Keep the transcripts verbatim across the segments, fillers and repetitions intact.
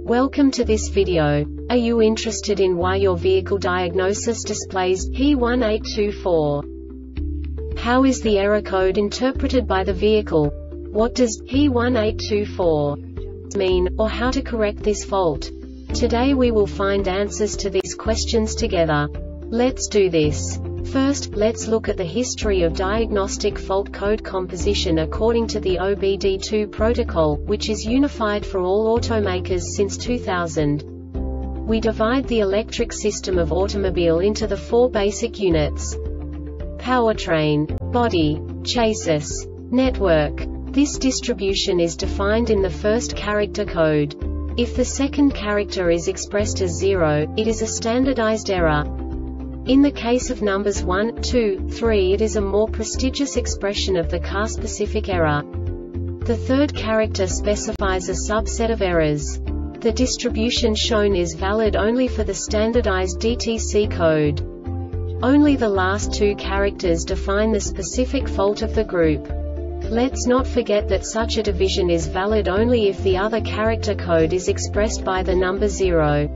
Welcome to this video. Are you interested in why your vehicle diagnosis displays P one eight two four? How is the error code interpreted by the vehicle? What does P one eight two four mean, or how to correct this fault? Today we will find answers to these questions together. Let's do this. First, let's look at the history of diagnostic fault code composition according to the O B D two protocol, which is unified for all automakers since two thousand. We divide the electric system of automobile into the four basic units: powertrain, body, chassis, network. This distribution is defined in the first character code. If the second character is expressed as zero, it is a standardized error. In the case of numbers one, two, three, it is a more prestigious expression of the car-specific error. The third character specifies a subset of errors. The distribution shown is valid only for the standardized D T C code. Only the last two characters define the specific fault of the group. Let's not forget that such a division is valid only if the other character code is expressed by the number zero.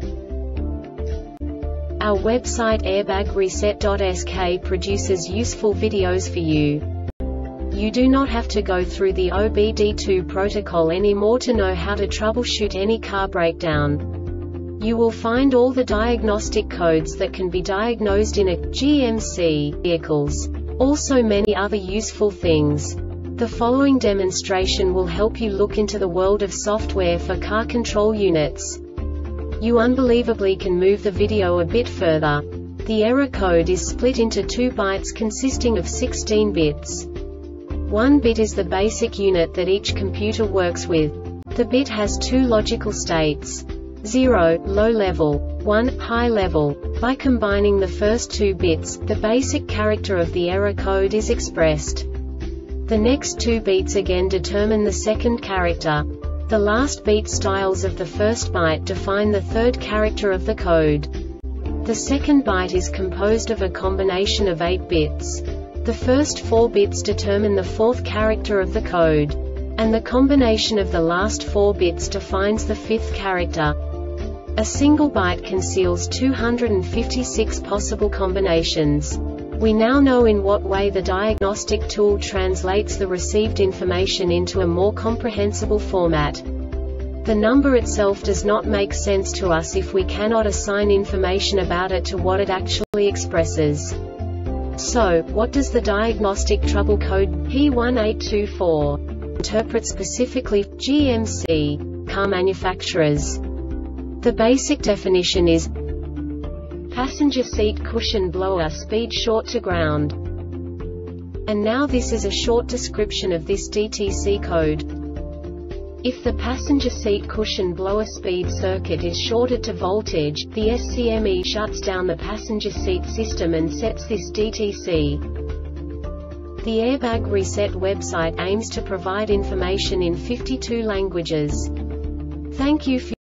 Our website airbag reset dot S K produces useful videos for you. You do not have to go through the O B D two protocol anymore to know how to troubleshoot any car breakdown. You will find all the diagnostic codes that can be diagnosed in a G M C vehicles. Also many other useful things. The following demonstration will help you look into the world of software for car control units. You unbelievably can move the video a bit further. The error code is split into two bytes consisting of sixteen bits. One bit is the basic unit that each computer works with. The bit has two logical states: zero, low level, one, high level. By combining the first two bits, the basic character of the error code is expressed. The next two bits again determine the second character. The last beat styles of the first byte define the third character of the code. The second byte is composed of a combination of eight bits. The first four bits determine the fourth character of the code. And the combination of the last four bits defines the fifth character. A single byte conceals two hundred fifty-six possible combinations. We now know in what way the diagnostic tool translates the received information into a more comprehensible format. The number itself does not make sense to us if we cannot assign information about it to what it actually expresses. So, what does the diagnostic trouble code P one eight two four interpret specifically for G M C car manufacturers? The basic definition is passenger seat cushion blower speed short to ground. And now this is a short description of this D T C code. If the passenger seat cushion blower speed circuit is shorted to voltage, the S C M E shuts down the passenger seat system and sets this D T C. The Airbag Reset website aims to provide information in fifty-two languages. Thank you for